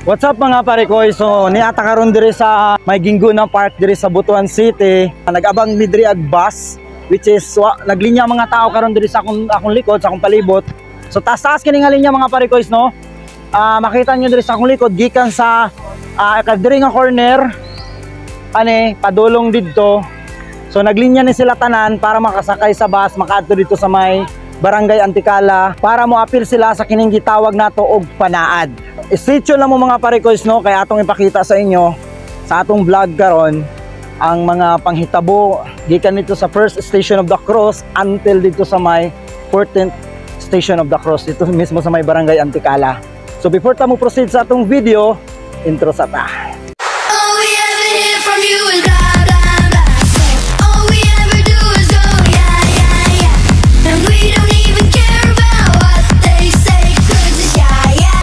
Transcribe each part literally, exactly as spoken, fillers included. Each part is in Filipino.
What's up mga pare ko? So niata karon diri sa may Gingguna Park diri sa Butuan City. Nag-abang mi diri ag bus which is wa, naglinya mga tao karon diri sa akong akong likod sa akong palibot. So taas-taas kini nga linya mga pare ko no. Uh, makita niyo diri sa akong likod gikan sa uh, kadiri nga corner ani padulong didto. So naglinya ni sila tanan para makasakay sa bus makaadto dito sa may Barangay Antikala para mo apil sila sa kining gitawag nato og panaad. Stay tuned lang mo mga pare-koys no, kaya atong ipakita sa inyo sa atong vlog karon ang mga panghitabo gikan dito sa first station of the cross until dito sa may fourteenth station of the cross dito mismo sa may Barangay Antikala. So before ta mo proceed sa atong video, intro sa ta. All we ever hear from you is blah blah blah. All we ever do is go yeah yeah yeah. And we don't even care about what they say 'cause it's yeah yeah.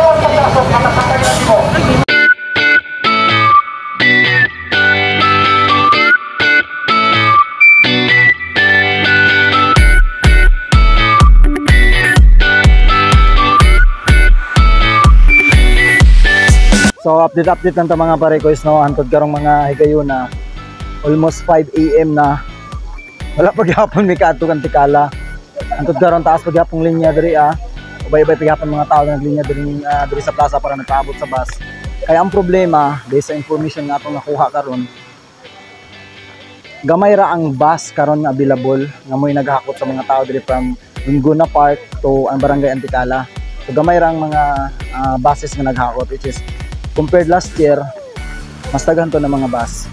So update update lang ta mga pare-koys no, antod karong mga higayuna almost five A M na wala pa gyapon mi kaadto kan Antikala. Antod karon taas pa gyapon linya diri ah. Ubay-ubay pa gyapon mga tao naglinya diri uh, diri sa plaza para nagpaabot sa bus. Kaya ang problema based sa information nga atong nakuha karon, gamay ra ang bus karon nga available nga moy naghakot sa mga tao diri from Gingguna Park to ang Barangay Antikala. So gamay ra ang mga uh, buses nga naghakot which is compared last year, mas daghan to ng mga bus.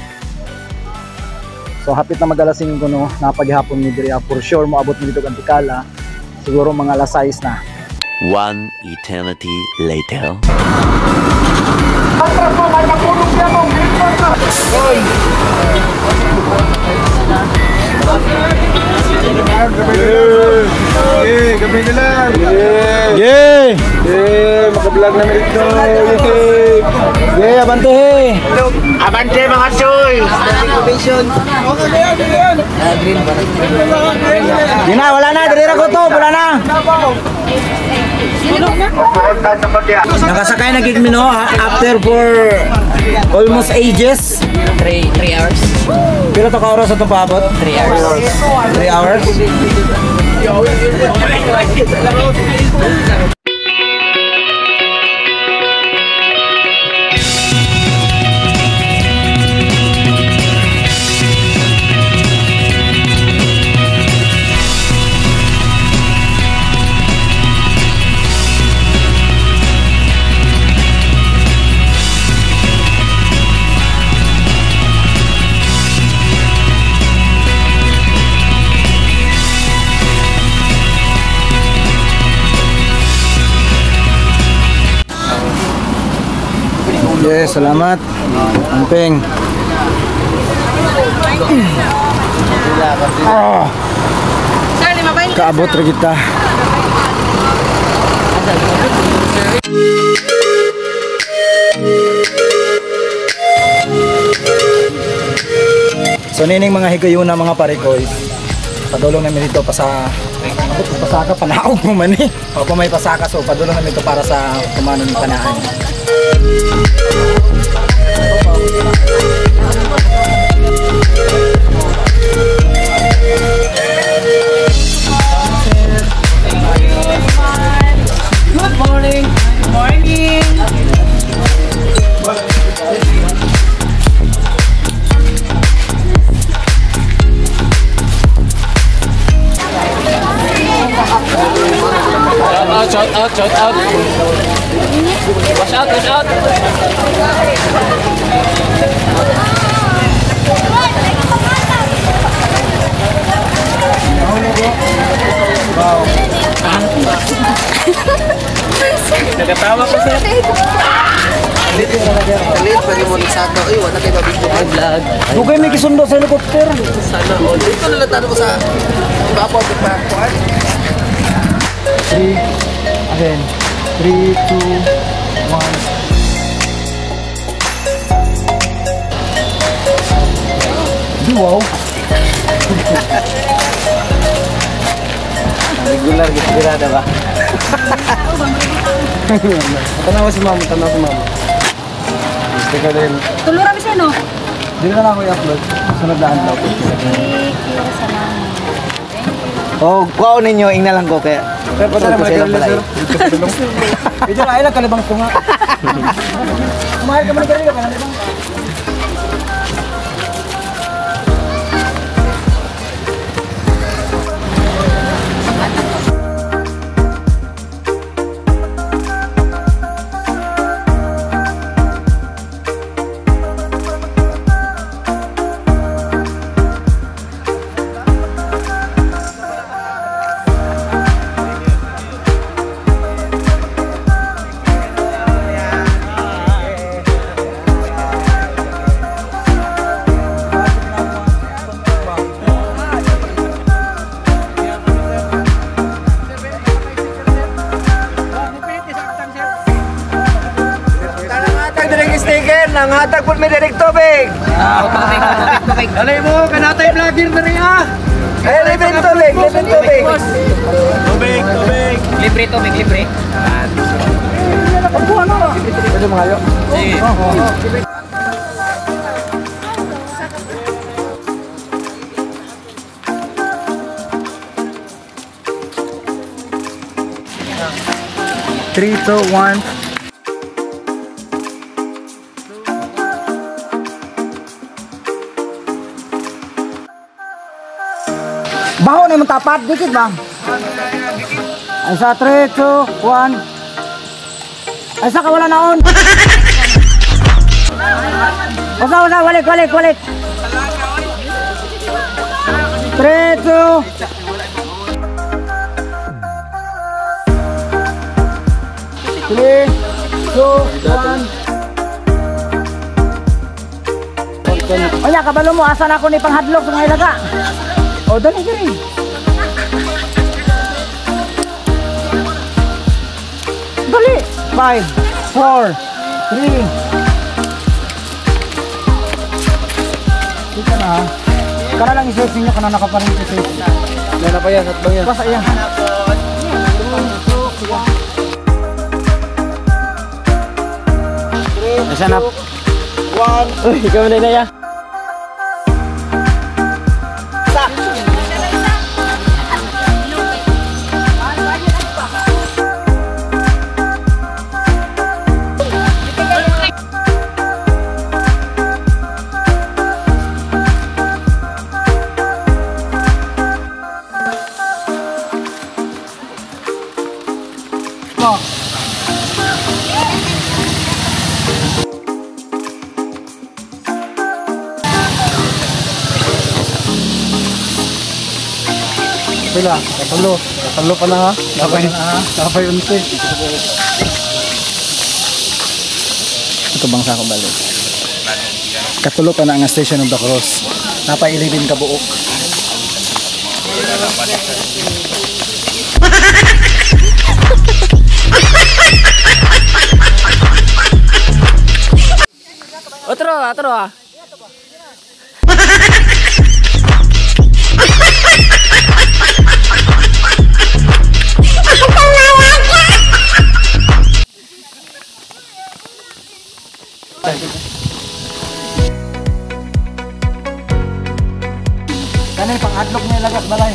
So hapit na mag-alasing ko no, napaghapon ni diri for sure mo abot ni dito Antikala. Siguro mga alas sais na. One eternity later. Yeay, gabi nila. Yeay! Yeay, makablog namin ito. Yeay! Yeay, abante he! Abante mga soy! Di na, wala na, diri ra ko to, wala na! Nakasakay na gid mi no after for almost ages. Three, three hours. Pila to ka oras atong paabot? Three hours. Three hours? Yes, salamat. Amping. Oh. Kaabot ra kita. So nining mga higayuna mga pare-koys. Padulong namin dito pa sa pasaka panaog mo man eh. O pa may pasaka so padulong namin dito para sa kumanon ng panaan. Good morning. Good morning. Shout out, shout out. Wash out, wash out. Wow. Nagatawa ko sir. Kalit, pwede mo nagsako. Ay, wala kayo mabigyan. Vlog. Dugay may kisundo sa helicopter. Sana all. Ito na lang tanong ko sa ibabaw ng pagkuhan. three, again, three, two, one. Wow. Regular gitu kira ada, Pak. Tanawa si mama, tanawa si mama. Gusto ka din. Tuluran mo siya, no? Hindi na lang ako i-upload. Sunod na upload. Oh, kuha ninyo, ing na lang ko kaya. Pero pa tayo mga girl, sir. Video na ay lang kalibang ko nga. Kumahal ka man ka rin ka kalibang. Nangatag po may direct tubig. Alay mo, kanatay vlogger na rin ah. Ay, libre tubig, libre tubig. Tubig, tubig. Libre tubig, libre. Pwede mga ayo. Sige. three, two, one. Baho na yung tapat, dikit bang? Ay sa three, two, one. Ay sa kawala naon. Wasa, wasa, walik, walik, walik. three, two. three, two, one. Oya, kabalo mo, asan ako ni panghadlok sa mga ilaga? O, dali, dali. Dali. five, four, three. Dito na. Kana lang i-session nyo, kana nakaparin sa session. Yan na pa yan, at bang yan. Basta yan. Nasaan na? One. Uy, ikaw na na ya. Bila, katalo. Katalo pa na ha. Kapay na ha. Kapay unti. Ito bang sa akong balik? Katulo pa na ang station of the cross. Napailibin ka buok. Otro, otro ah. Kanil pang adlok niya lagas balay.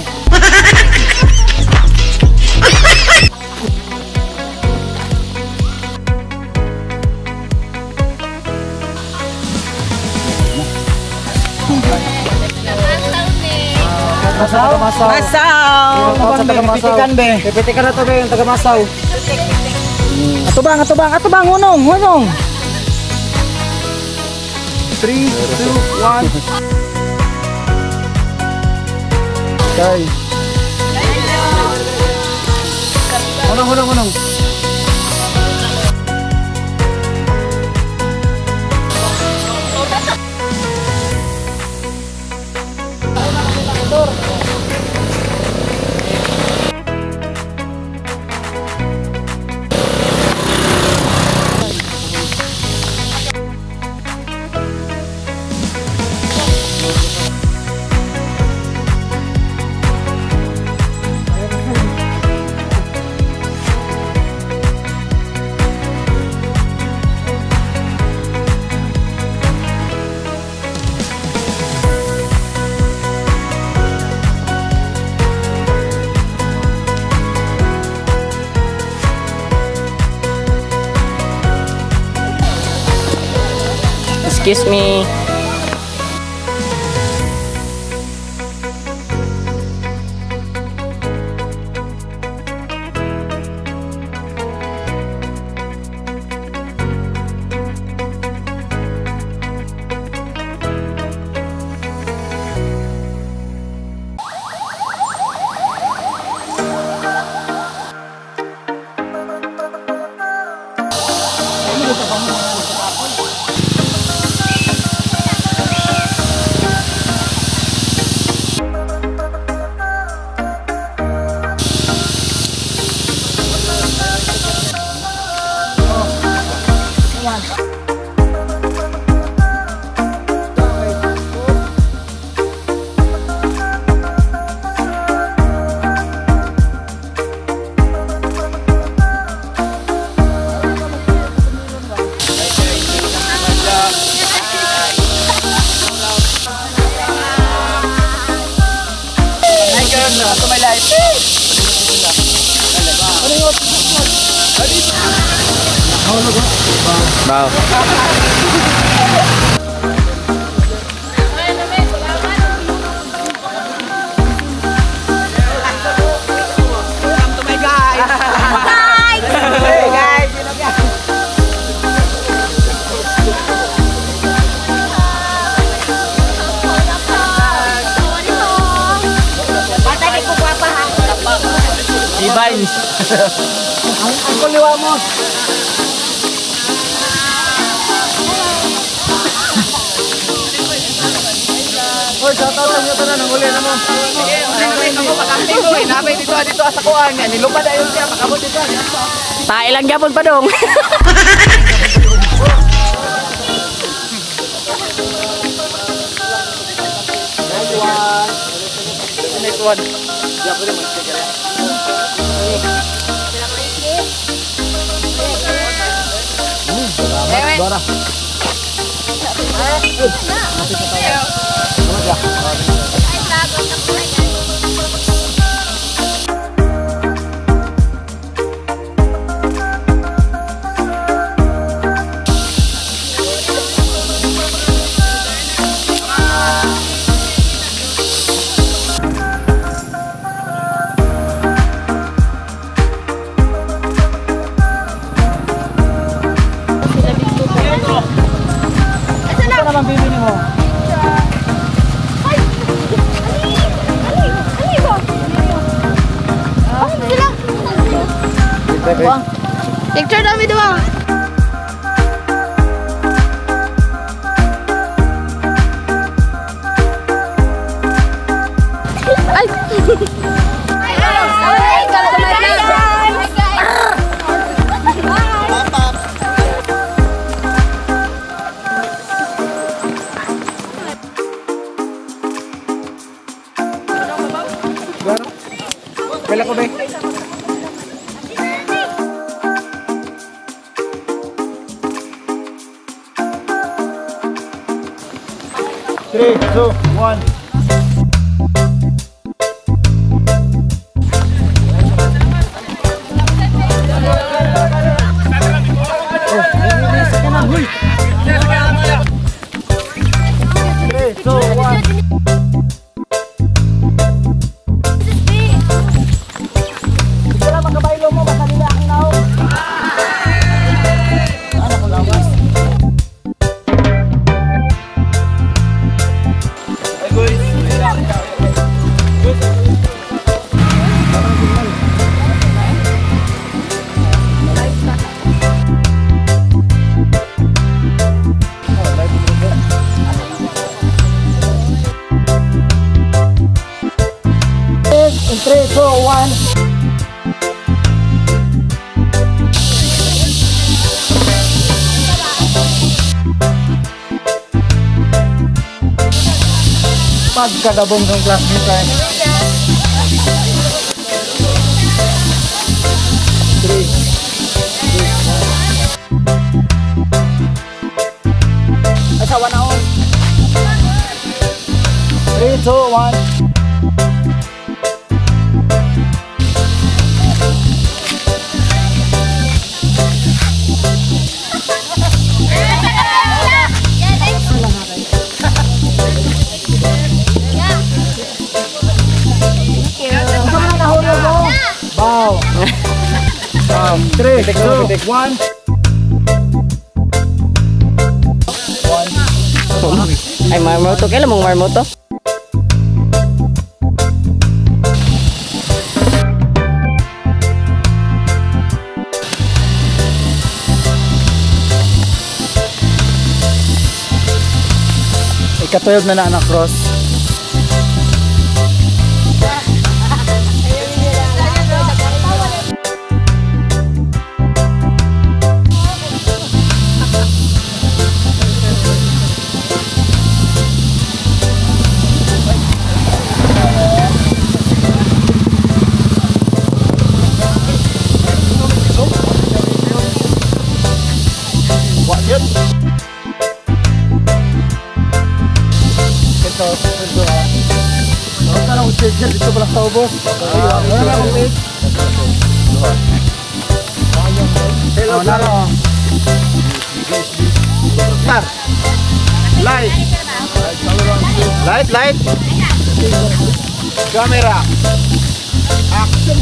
Masaw? Masaw. Masaw. Pipitikan be. Pipitikan na to be yung taga Masaw. Ato bang, ato bang, ato bang, hunong, hunong. three, two, one. Okay. Hunong, hunong, hunong. Excuse me. Wow. Vines. Ang ang kuliwa mo. Hoy, shout out sa inyo tanan ng uli na mo. Sige, unay mo pagkamping ko eh. Nabay dito dito sa kuan. Nilupad ayon siya makabot dito. Tae lang gyapon pa dong. Next one. Ya pwede mag-sticker yan. Bara. Ano naman bibili mo? Picture namin doon. Ay! Bela ko ba? three, two, one. three, two, one. Wala magkabaylo mo, basta nila ang naong. Ano ko lawas? In three, two, one. Pagkadabong ng classmate tayo. Three. Asawa na on. Three, two, one. Yeah, thank three, two, one. Ay, marmoto. Kailan mong marmoto? Ikatuyog na na anak cross. Ito, ito ah. Ano ka lang usig dyan? Dito pala sa ubos. Ano na akong page? Hello, naro. Star. Light. Light, light. Camera. Action.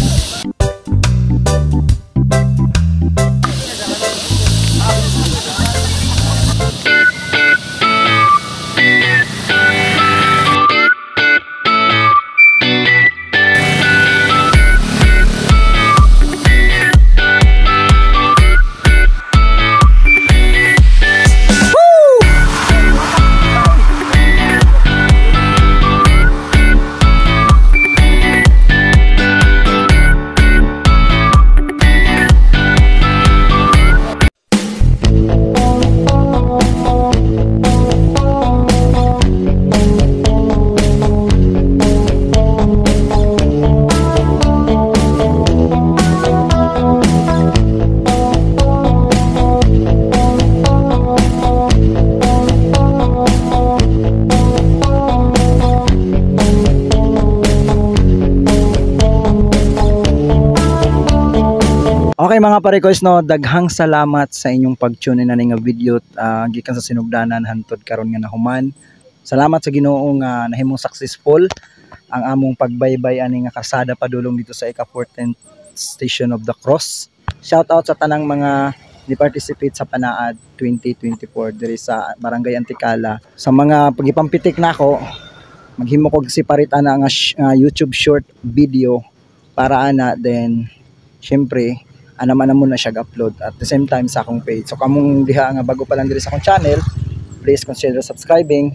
Okay mga parekoys no, daghang salamat sa inyong pag-tune in na nga video uh, gikan sa sinugdanan hantod karon nga nahuman. Salamat sa Ginoo nga nahimong successful ang among pagbaybay ani nga kasada padulong dito sa ika fourteenth Station of the Cross. Shout out sa tanang mga ni participate sa Panaad twenty twenty-four diri sa Barangay Antikala. Sa mga pagipampitik nako, maghimo kog separate ana nga uh, YouTube short video para ana, then syempre ana man na muna siya upload at the same time sa akong page. So kamong diha nga bago pa lang diri sa akong channel, please consider subscribing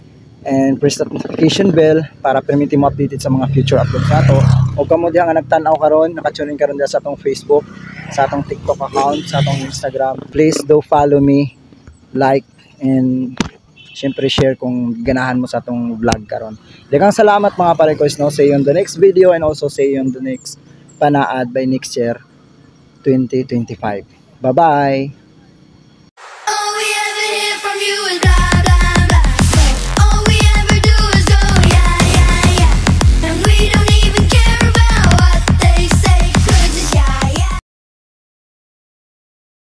and press that notification bell para permiti mo updated sa mga future uploads nato. O kamo diha nga nagtan-aw karon, naka-tune in karon diha sa atong Facebook, sa atong TikTok account, sa atong Instagram, please do follow me, like, and syempre share kung ganahan mo sa atong vlog karon. Daghang salamat mga parekoys no. See you on the next video and also see you on the next Panaad by next year twenty twenty-five. Bye-bye!